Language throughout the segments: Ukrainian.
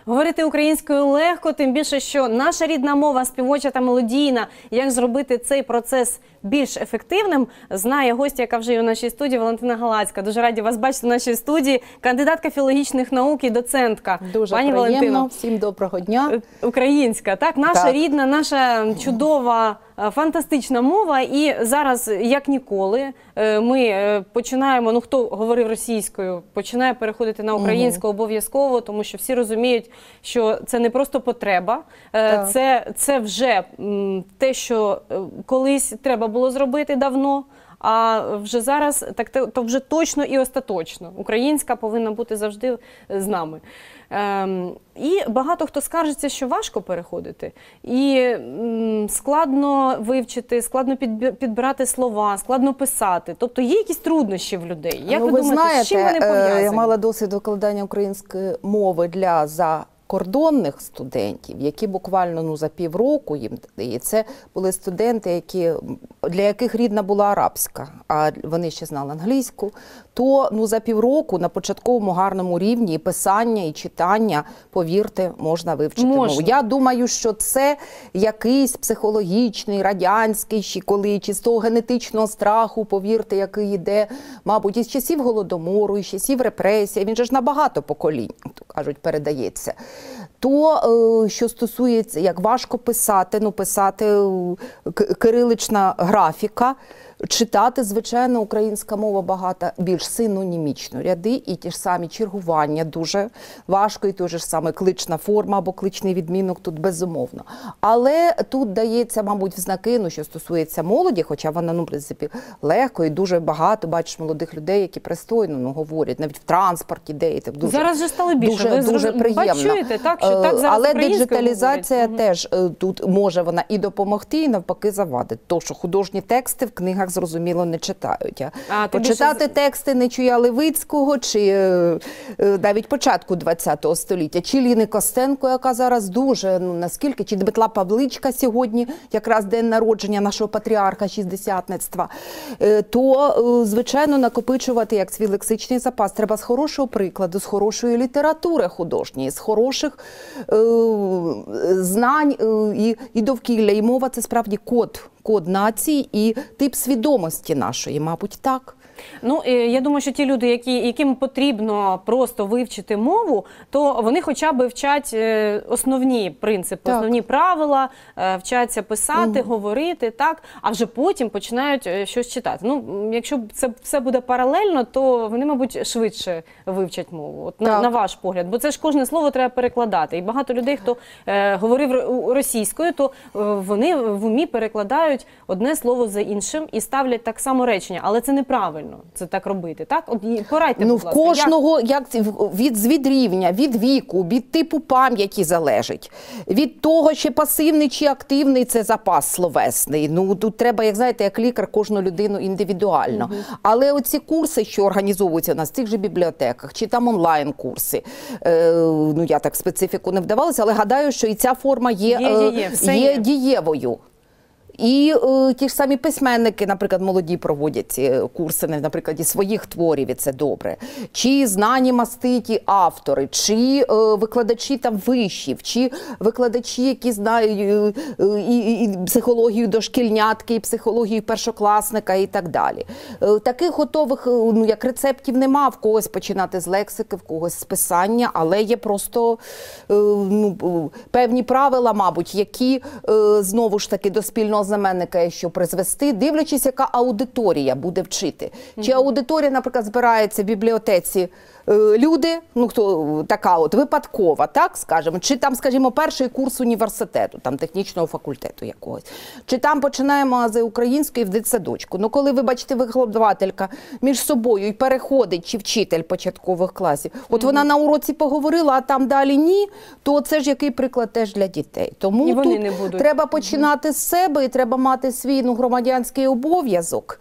Говорити українською легко, тим більше, що наша рідна мова, співоча та мелодійна. Як зробити цей процес більш ефективним, знає гостя, яка вже є у нашій студії, Валентина Галацька. Дуже раді вас бачити в нашій студії. Кандидатка філологічних наук і доцентка. Дуже Пані приємно. Валентино, всім доброго дня. Українська, так? Наша рідна, наша чудова, фантастична мова. І зараз, як ніколи, ми починаємо, ну хто говорив російською, починає переходити на українську обов'язково, тому що всі розуміють, що це не просто потреба, це вже те, що колись треба було зробити давно, а вже зараз, так то вже точно і остаточно. Українська повинна бути завжди з нами. І багато хто скаржиться, що важко переходити. І складно вивчити, складно підбирати слова, складно писати. Тобто є якісь труднощі в людей. Як ви думаєте, знаєте, з чим вони пов'язані? Я мала досвід викладання української мови для закордонних студентів, які буквально за півроку їм дає. Це були студенти, для яких рідна була арабська, а вони ще знали англійську. То за півроку на початковому гарному рівні і писання, і читання, повірте, можна вивчити мову. Я думаю, що це якийсь психологічний, радянський, чи з того генетичного страху, повірте, який йде, мабуть, із часів Голодомору, із часів репресій. Він же ж на багато поколінь, кажуть, передається. То, що стосується, як важко писати, писати кирилична графіка, читати, звичайно, українська мова багато, більш синонімічно. Ряди і ті ж самі чергування дуже важко, і той же ж саме клична форма або кличний відмінок тут безумовно. Але тут дається, мабуть, в знаки, що стосується молоді, хоча вона, в принципі, легко і дуже багато, бачиш, молодих людей, які пристойно говорять, навіть в транспорті, де і так дуже. Зараз же стало більше, дуже приємно. Бачуєте, так, що так зараз але українською диджиталізація теж тут може вона і допомогти, і навпаки завадити. То, що художні тексти в книгах, зрозуміло, не читають. Почитати тексти Нечуя Левицького, чи навіть початку ХХ століття, чи Ліни Костенко, яка зараз дуже, наскільки, чи Дмитра Павличка сьогодні, якраз день народження нашого патріарха, шістдесятництва, то, звичайно, накопичувати як свій лексичний запас треба з хорошого прикладу, з хорошої літератури художньої, з хороших знань і довкілля. І мова – це справді код нації і тип свідомості нашої, мабуть, так. Я думаю, що ті люди, яким потрібно просто вивчити мову, то вони хоча б вчать основні принципи, основні правила, вчаться писати, говорити, так, а вже потім починають щось читати. Якщо це все буде паралельно, то вони, мабуть, швидше вивчать мову, на ваш погляд. Бо це ж кожне слово треба перекладати. І багато людей, хто говорив російською, то вони в умі перекладають одне слово за іншим і ставлять так само речення, але це неправильно. Це так робити, так? Порадьте, будь ласка. В кожного, від рівня, від віку, від типу пам'яті залежить. Від того, чи пасивний, чи активний це запас словесний. Тут треба, як знаєте, як лікар, кожну людину індивідуально. Але оці курси, що організовуються у нас в цих же бібліотеках, чи там онлайн-курси, я так специфіку не вдавалася, але гадаю, що і ця форма є дієвою. І ті ж самі письменники, наприклад, молоді проводять ці курси, наприклад, і своїх творів, і це добре. Чи знані маститі автори, чи викладачі там вишів, чи викладачі, які знають і психологію дошкільнятки, і психологію першокласника, і так далі. Таких готових, як рецептів нема, в когось починати з лексики, в когось з писання, але є просто певні правила, мабуть, які, знову ж таки, до спільного знаменника є що призвести, дивлячись, яка аудиторія буде вчити. Чи аудиторія, наприклад, збирається в бібліотеці люди, хто така випадкова, так, скажімо, чи там, скажімо, перший курс університету, там, технічного факультету якогось, чи там починаємо з української в дитсадочку. Коли, ви бачите, викладателька між собою і переходить, чи вчитель початкових класів, вона на уроці поговорила, а там далі ні, то це ж який приклад теж для дітей. Тому тут треба починати з себе і треба мати свій громадянський обов'язок.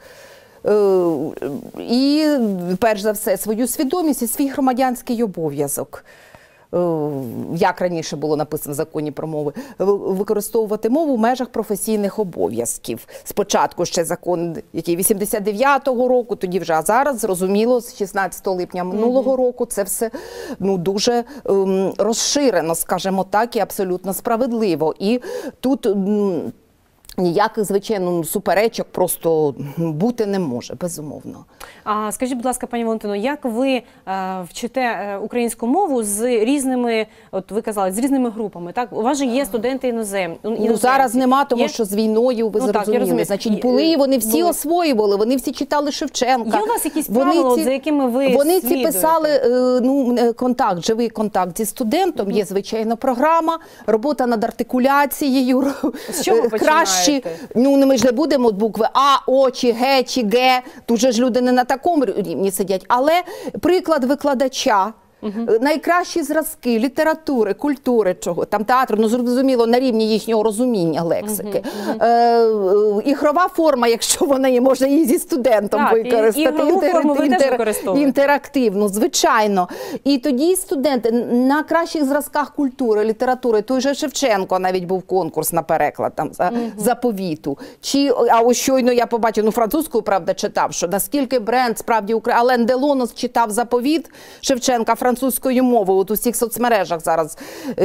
І, перш за все, свою свідомість і свій громадянський обов'язок. як раніше було написано в законі про мови, використовувати мову в межах професійних обов'язків. Спочатку ще закон, який 89-го року, тоді вже, а зараз, зрозуміло, з 16 липня минулого року це все дуже розширено, скажімо так, і абсолютно справедливо. І тут ніяких, звичайно, суперечок просто бути не може, безумовно. А скажіть, будь ласка, пані Валентино, як ви вчите українську мову з різними, от ви казали, з різними групами, так? У вас же є студенти іноземні. Ну, зараз нема, тому що з війною, ви зрозуміли. Значить, були, вони всі освоювали, вони всі читали Шевченка. Є у вас якісь правила, за якими ви Вони ці слідуєте? писали, контакт, живий контакт зі студентом, є, звичайно, програма, робота над артикуляцією. З чого кращі, ми ж не будемо букви А, О, чи Г, чи Г, тут же ж люди не на такому рівні сидять, але приклад викладача, найкращі зразки літератури, культури, чого там театру, зрозуміло, на рівні їхнього розуміння лексики. Ігрова форма, якщо вона є, можна її зі студентом використати. Ігрову форму ви теж використовуєте? Інтерактивно, звичайно. І тоді студенти на кращих зразках культури, літератури, той же Шевченко, навіть був конкурс на переклад там заповіту. А ось щойно я побачив, французькою, правда, читав, що наскільки бренд справді Ален Делонос читав заповіт Шевченка французькою мовою. От у всіх соцмережах зараз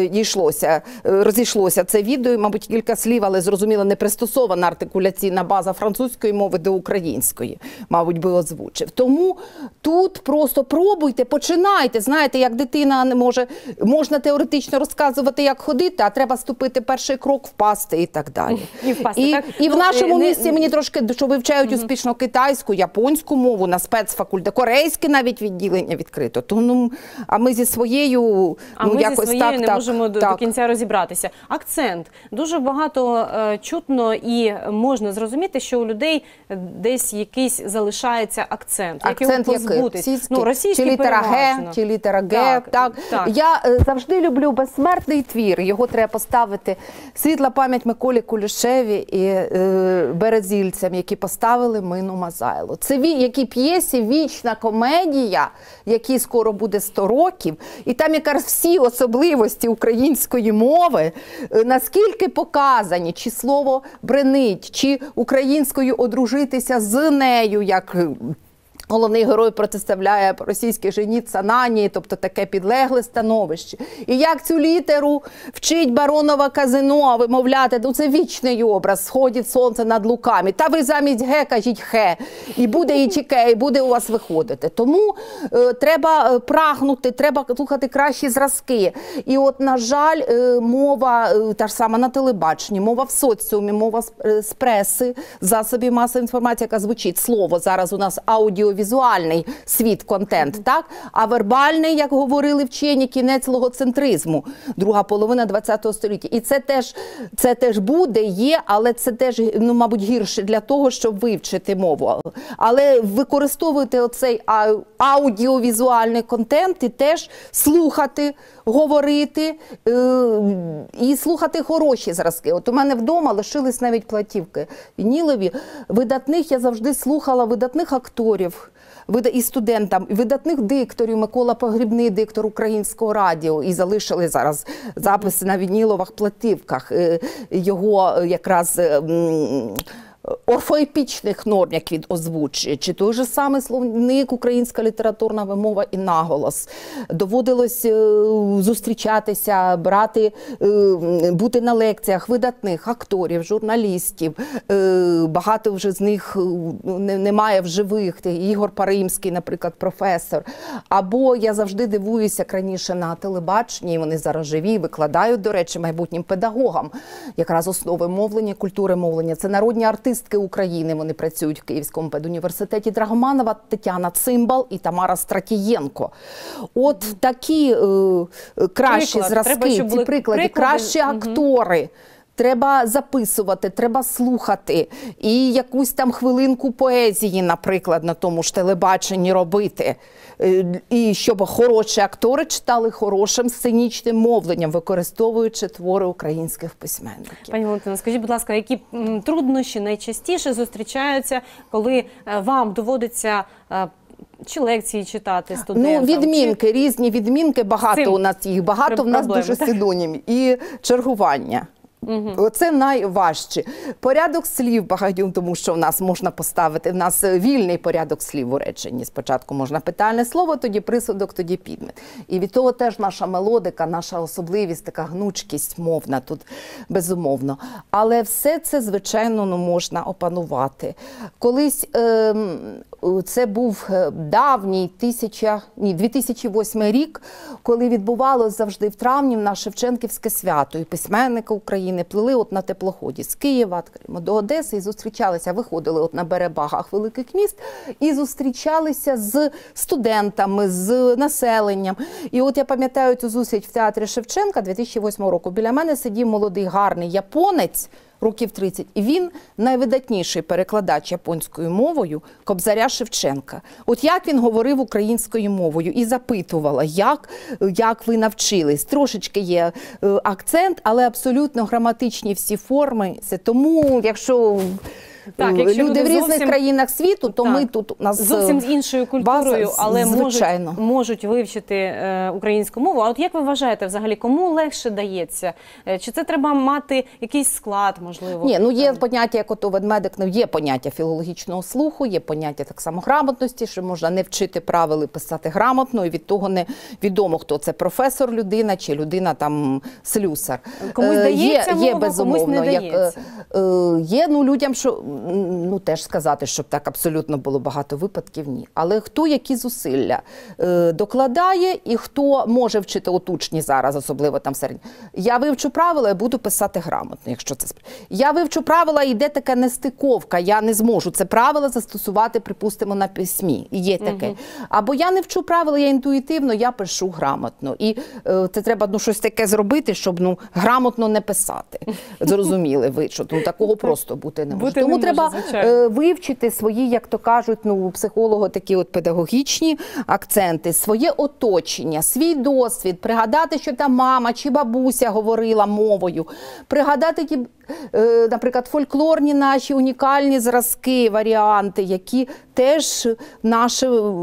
розійшлося це відео, і, мабуть, кілька слів, але, зрозуміло, не пристосована артикуляційна база французької мови до української, мабуть, би озвучив. Тому тут просто пробуйте, починайте. Знаєте, як дитина не може, можна теоретично розказувати, як ходити, а треба ступити перший крок, впасти і так далі. І в нашому місці мені трошки, що вивчають успішно китайську, японську мову, на спецфакультет, корейське навіть відділення відкрито. А ми зі своєю, якось так, не можемо до кінця розібратися. Акцент. Дуже багато чутно і можна зрозуміти, що у людей десь якийсь залишається акцент. Акцент який? Російський чи літера Г, чи літера Г. Так. Я завжди люблю безсмертний твір. Його треба поставити. Світла пам'ять Миколі Кулішеві і березільцям, які поставили Мину Мазайло. Це якій п'єсі вічна комедія, якій скоро буде 100 років, і там якраз всі особливості української мови, наскільки показані, чи слово бренить, чи українською одружитися з нею, як головний герой протиставляє російській жені Цанані, тобто таке підлегле становище. І як цю літеру вчить Баронова Казино вимовляти, це вічний образ, сходить сонце над луками. Та ви замість Г кажіть Хе, і буде і чеке, і буде у вас виходити. Тому треба прагнути, треба слухати кращі зразки. І от, на жаль, мова, та ж сама на телебаченні, мова в соціумі, мова з преси, засобів масової інформації, яка звучить. Слово зараз у нас аудіовізуальний світ, контент, так? А вербальний, як говорили вчені, кінець логоцентризму, друга половина ХХ століття. І це теж буде, є, але це теж, мабуть, гірше для того, щоб вивчити мову. Але використовуйте оцей аудіовізуальний контент і теж слухати, говорити і слухати хороші зразки. От у мене вдома лишились навіть платівки вінілові. Видатних, я завжди слухала видатних акторів, і студентам, видатних дикторів, Микола Погрібний, диктор Українського радіо, і залишили зараз записи на вінілових платівках. Його якраз орфоепічних норм, як він озвучує, чи той же самий словник «Українська літературна вимова і наголос». Доводилось зустрічатися, бути на лекціях видатних акторів, журналістів. Багато вже з них немає в живих. Ігор Паримський, наприклад, професор. Або я завжди дивуюся, як раніше на телебаченні, вони зараз живі, викладають, до речі, майбутнім педагогам. Якраз основи мовлення, культури мовлення. Це народні артисти України, вони працюють в Київському педуніверситеті. Драгоманова Тетяна Цимбал і Тамара Стратієнко. От такі кращі зразки, ці приклади, кращі актори. Треба записувати, треба слухати. І якусь там хвилинку поезії, наприклад, на тому ж телебаченні робити. І щоб хороші актори читали хорошим сценічним мовленням, використовуючи твори українських письменників. Пані Валентино, скажіть, будь ласка, які труднощі найчастіше зустрічаються, коли вам доводиться чи лекції читати студентам? Ну, відмінки, різні відмінки, багато цим у нас їх, багато в нас проблеми, дуже так? синонімів. І чергування. Це найважче. Порядок слів багатьом, тому що в нас можна поставити, в нас вільний порядок слів у реченні. Спочатку можна питальне слово, тоді присудок, тоді підмет. І від того теж наша мелодика, наша особливість, така гнучкість мовна тут, безумовно. Але все це, звичайно, можна опанувати. Колись це був давній 2008 рік, коли відбувалося завжди в травні на Шевченківське свято. І письменники України плили от на теплоході з Києва до Одеси і зустрічалися, виходили от на берегах великих міст і зустрічалися з студентами, з населенням. І от я пам'ятаю цю зустріч в театрі Шевченка 2008 року. Біля мене сидів молодий, гарний японець, років 30. І він найвидатніший перекладач японською мовою Кобзаря Шевченка. От як він говорив українською мовою і запитувала, як ви навчились. Трошечки є акцент, але абсолютно граматичні всі форми. Це тому, якщо люди в різних країнах світу, то ми тут у нас зовсім з іншою культурою, база, але звичайно, можуть вивчити українську мову. А от як ви вважаєте взагалі, кому легше дається? Чи це треба мати якийсь склад, можливо? Ні, ну є поняття, як ото ведмедик, є поняття філологічного слуху, є поняття так само грамотності, що можна не вчити правил і писати грамотно, і від того не відомо, хто це, професор людина чи людина там слюсар. Комусь дається є мова, комусь не дається. Є людям, що теж сказати, щоб так абсолютно було багато випадків, ні. Але хто які зусилля докладає і хто може вчити от учні зараз, особливо там середні. Я вивчу правила і буду писати грамотно, якщо це. Я вивчу правила, і йде така нестиковка, я не зможу це правило застосувати, припустимо, на письмі. І є таке. Або я не вчу правила, я інтуїтивно, я пишу грамотно. І це треба щось таке зробити, щоб грамотно не писати. Зрозуміли ви, що такого просто бути не може. Тому треба вивчити свої, як то кажуть, у психолога такі от педагогічні акценти, своє оточення, свій досвід, пригадати, що там мама чи бабуся говорила мовою, пригадати ті, наприклад, фольклорні наші унікальні зразки, варіанти, які теж наші,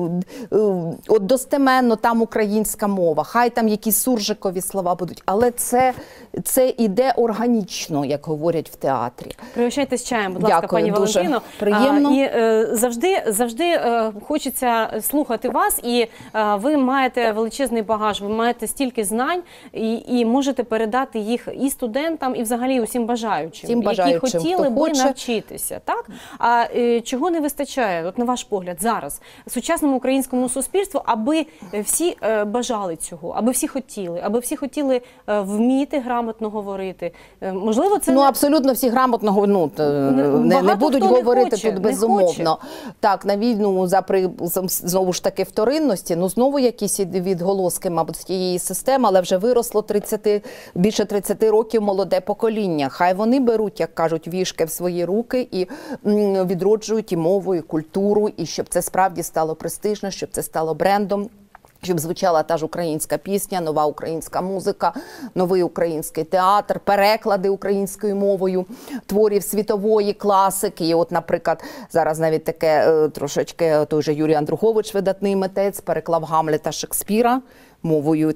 от достеменно там українська мова, хай там якісь суржикові слова будуть, але це іде органічно, як говорять в театрі. Пригощайтесь чаєм, будь ласка, Дякую, пані Валентино. Приємно. І завжди хочеться слухати вас, і ви маєте величезний багаж, ви маєте стільки знань, і можете передати їх і студентам, і взагалі усім бажаючим, які хотіли би навчитися. Так? А чого не вистачає, от на ваш погляд, зараз, сучасному українському суспільству, аби всі бажали цього, аби всі хотіли вміти грамотно говорити? Можливо, це абсолютно всі грамотно не будуть говорити тут, безумовно. Так, на війну за знову ж таки вторинності, знову якісь відголоски, мабуть, з тієї системи, але вже виросло більше 30 років молоде покоління. Хай вони беруть, як кажуть, вішки в свої руки і відроджують і мову, і культуру, і щоб це справді стало престижно, щоб це стало брендом. Щоб звучала та ж українська пісня, нова українська музика, новий український театр, переклади українською мовою творів світової класики. І от, наприклад, зараз навіть таке трошечки той же Юрій Андрухович, видатний митець, переклав Гамлета Шекспіра мовою,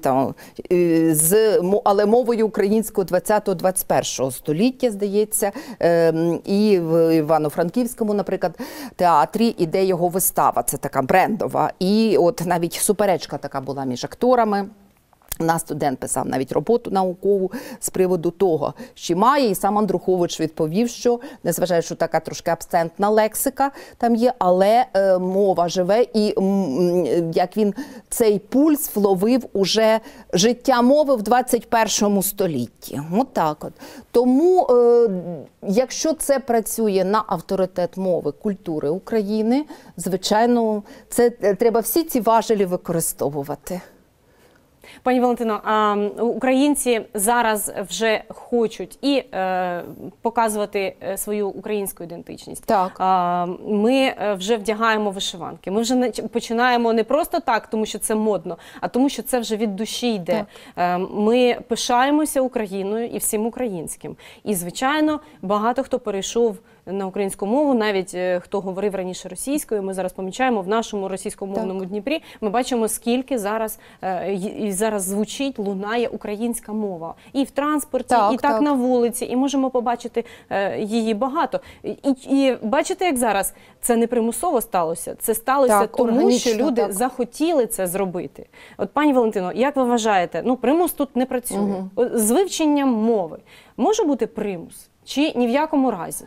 але мовою українського 20-21 століття, здається. І в Івано-Франківському, наприклад, театрі іде його вистава, це така брендова. І от навіть суперечка така була між акторами. Наш студент писав навіть роботу наукову з приводу того, що має, і сам Андрухович відповів, що, незважаючи, що така трошки абсентна лексика там є, але мова живе, і як він цей пульс вловив уже життя мови в 21 столітті. От так от. Тому, якщо це працює на авторитет мови, культури України, звичайно, це треба всі ці важелі використовувати. Пані Валентино, українці зараз вже хочуть і показувати свою українську ідентичність. Так. Ми вже вдягаємо вишиванки. Ми вже починаємо не просто так, тому що це модно, а тому що це вже від душі йде. Ми пишаємося Україною і всім українським. І, звичайно, багато хто перейшов на українську мову, навіть хто говорив раніше російською, ми зараз помічаємо в нашому російськомовному Дніпрі, ми бачимо, скільки зараз звучить, лунає українська мова. І в транспорті, і так на вулиці, і можемо побачити її багато. І бачите, як зараз це не примусово сталося, це сталося тому, що люди захотіли це зробити. От, пані Валентино, як ви вважаєте, примус тут не працює. З вивченням мови може бути примус? Чи ні в якому разі?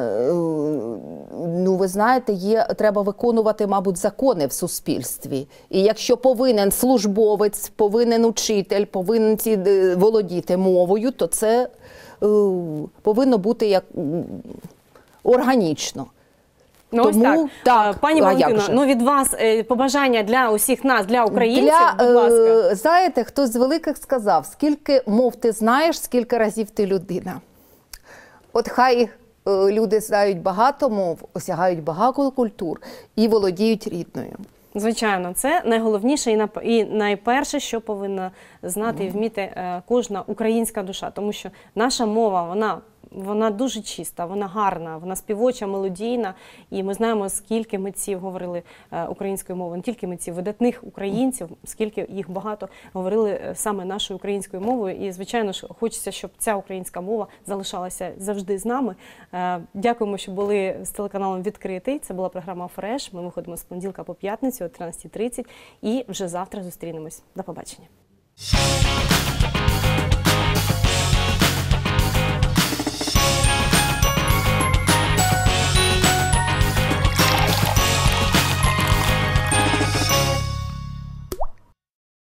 Ну, ви знаєте, треба виконувати, мабуть, закони в суспільстві. І якщо повинен службовець, повинен учитель, повинен володіти мовою, то це повинно бути як органічно. Тому, ось так. Пані Валентино, від вас побажання для усіх нас, для українців, будь ласка. Знаєте, хтось з великих сказав, скільки мов ти знаєш, скільки разів ти людина. От хай люди знають багато мов, осягають багато культур і володіють рідною. Звичайно, це найголовніше і найперше, що повинна знати і вміти кожна українська душа. Тому що наша мова, вона дуже чиста, вона гарна, вона співоча, мелодійна. І ми знаємо, скільки митців говорили українською мовою, не тільки митців, видатних українців, скільки їх багато говорили саме нашою українською мовою. І, звичайно ж, хочеться, щоб ця українська мова залишалася завжди з нами. Дякуємо, що були з телеканалом «Відкритий». Це була програма «Фреш». Ми виходимо з понеділка по п'ятницю о 13:30 і вже завтра зустрінемось. До побачення.